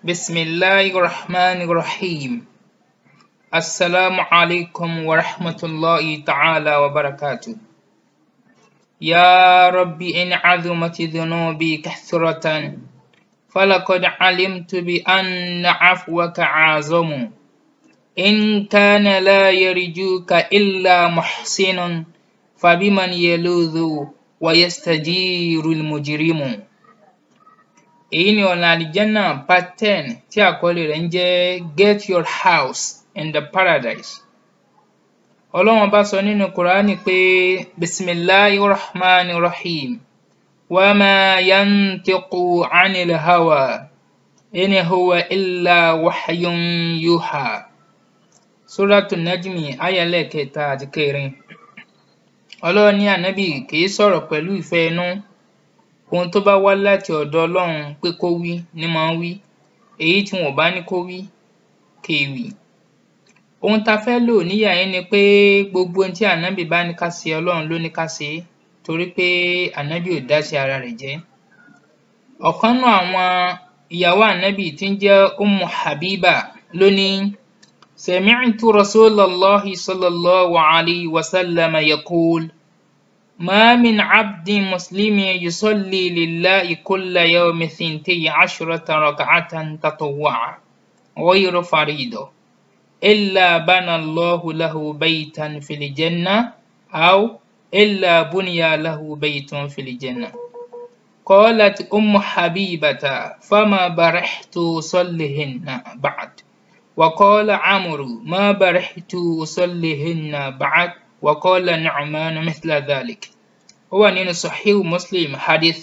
بسم الله الرحمن الرحيم. السلام عليكم ورحمة الله تعالى وبركاته. يا ربي إن عظمت ذنوبي كثرة فلقد علمت بأن عفوك عظم إن كان لا يرجوك إلا محسن فبمن يلوذ ويستجير المجرم. Èyí ni ọ̀nà àlìjẹ́nà part 10 tí àkọlé rẹ̀ ń jẹ́ Get Your House in the Paradise. Ọlọ́run bá sọ nínú Kùránì pé Bismillahirrahmanirrahim wa ma yantiqu anil hawa in huwa illa wahyun yuha. Suratul Najmi ayẹlẹ́ kẹta àti kẹrin. Ọlọ́run ní Ànábì kìí sọ̀rọ̀ pẹ̀lú ìfẹ́ inú. Ohun tó bá wá láti ọ̀dọ̀ Ọlọ́run pé kó wí ní máa ń wí, èyí tí wọn ò bá ní kó wí kì í wí. Ohun tá fẹ́ lò níyàyín ni pé gbogbo ohun tí Ànábì bá ní ká ṣe Ọlọ́run ló ní ká ṣe é, torí pé Ànábì ò dá sí ara rẹ̀ jẹ́. Ọ̀kan nínú àwọn ìyàwó Ànábì tí ń jẹ́ Ummu Habiba ló ní Sami'tu Rasulallahi sallallahu alayhi wa sallam yaqul ما من عبد مسلم يصلي لله كل يوم 12 ركعة تطوعا غير فريضة إلا بنى الله له بيتا في الجنة أو إلا بني له بيت في الجنة. قالت أم حبيبة فما برحت أصليهن بعد. وقال عمرو ما برحت أصليهن بعد. وقال نعمان مثل ذلك. هو نين صحيح مسلم حديث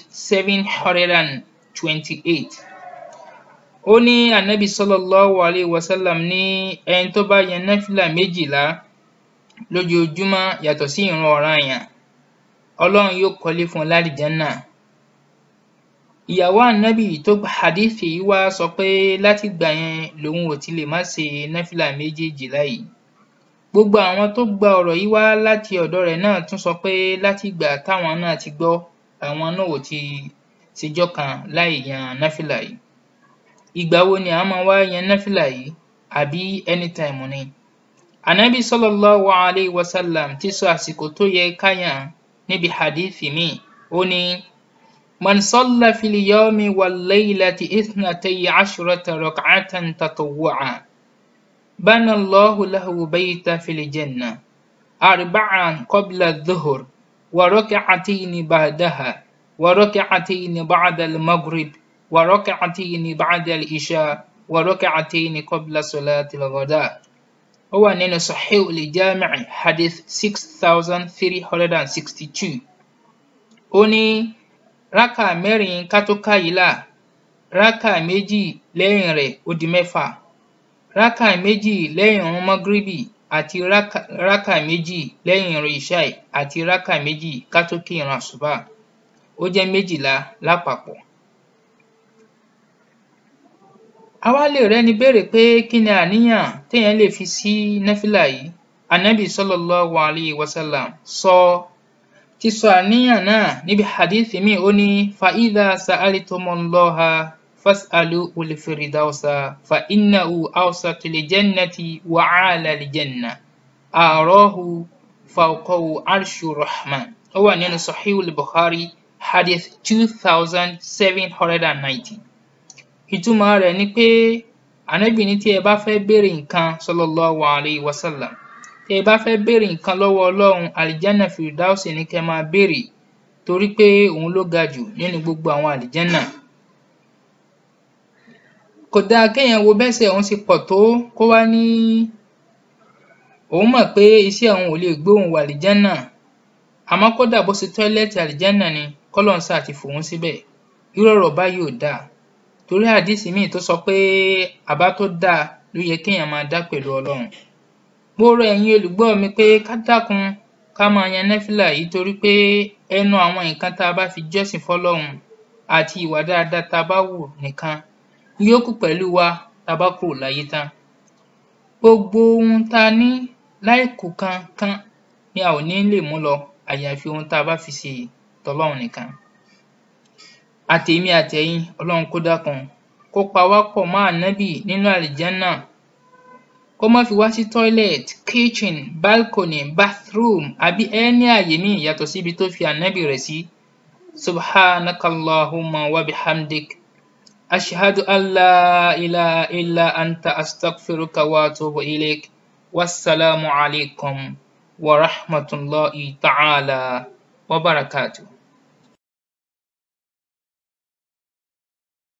728. ó ní Ànábì sallallahu alayhi wa sallam ní ẹni tó bá yan náfìlà 12 lójoojúmọ́ yàtọ̀ sí ìrun ọ̀ranyàn, Ọlọ́run yóò kọ́lé fún lálìjánnà. Ìyàwó Ànábì tó gba hadith yìí wá sọ pé láti gbà yẹn lòun ò ti lè má ṣe náfìlà 12 yìí. Gbogbo àwọn tó gba ọ̀rọ̀ yìí wá láti ọ̀dọ̀ rẹ̀ náà tún sọ pé láti ìgbà táwọn náà ti gbọ́ àwọn náà ò ti ṣèjọ́ kan láì yan náfìlà yìí. Ìgbà wo ni a máa wá yan náfìlà yìí? Àbí anytime ni? Ànábì sallallahu alayhi wa sallam ti sọ àsìkò tó yẹ ká yàn níbi hadithi mi. Ó ní man salla fil yawmi wal laylati 12 rak'atan tatawwu'an بنى الله له بيتا في الجنة 4 قبل الظهر وركعتين بعدها وركعتين بعد المغرب وركعتين بعد العشاء وركعتين قبل صلاة الغداء. هو نين صحيح الجامع حديث 6362. ó ní rákà mẹ́rin ká tó káyìlá, rákà méjì lẹ́yìn rẹ̀ ó di 6, rákà méjì lẹ́yìn ìrun mọ́gíríbì àti rákà méjì lẹ́yìn ìrun ìṣáì àti rákà méjì ká tó kí ìrun àsùbá. Ó jẹ́ 12 lápapọ̀. A wá lè rẹ́ni béèrè pé kí ni àníyàn téèyàn lè fi sí náfìlà yìí? Ànábì sallallahu alayhi wa sallam ti sọ àníyàn náà níbi hadith mi. Ó ní fa idha sa'altumullaha فاسألوا الفردوس فإنه أوسط الجنة وأعلى الجنة أراه فوقه عرش الرحمن. هو نين صحيح البخاري حديث 2790. ìtumọ̀ rẹ̀ ni pé Ànábì ní tí ẹ bá fẹ́ béèrè nǹkan sallallahu alayhi wa sallam, tí ẹ bá fẹ́ béèrè nǹkan lọ́wọ́ Ọlọ́run, àlìjánà Firdaus ní kẹ́ máa béèrè, torí pé òun ló ga jù nínú gbogbo àwọn àlìjánà. Kò dáa kéèyàn wo bẹ́sẹ̀ òun ṣe pọ̀ tó kó wá ní òun mọ̀ pé iṣẹ́ òun ò lè gbé òun wọ àlìjánà, àmọ́ kódà bó ṣe tọ́ílẹ̀tì àlìjánà ni k'Ọlọ́run ṣáà ti fòun síbẹ̀. Irú ọ̀rọ̀ báyìí ò dáa, torí hadisi míì tó sọ pé àbá tó dáa ló yẹ kéèyàn máa dá pẹ̀lú Ọlọ́run. Mo rọ̀ ẹ̀yin olùgbọ́ mi pé ká dákun ká máa yan náfìlà yìí, torí pé ẹnu àwọn nǹkan tá a bá fi jọ́sìn f'Ọlọ́run àti ìwà dáadáa tá a bá wù nìkan yóò kù pẹ̀lú wa tá a bá kúrò láyé tán. Gbogbo ohun tá a ní láìkù kankan ni a ò ní lè mú lọ àyàfi ohun tá a bá fi ṣe t'Ọlọ́run nìkan. Àtèmi àtẹ̀yin, Ọlọ́run kó dákun kó pa wá pọ̀ mọ́ ànábì nínú àlìjánà, kó má fi wá sí toilet, kitchen, balcony, bathroom àbí any àyè míì yàtọ̀ síbi tó fi ànábì rẹ̀ sí. Subhanakallahumma wa bihamdik, ashhadu an la ilaha illa anta astaghfiruka wa atubu ilayk. Wassalamu alaikum wa rahmatullahi ta'ala wa barakatuh.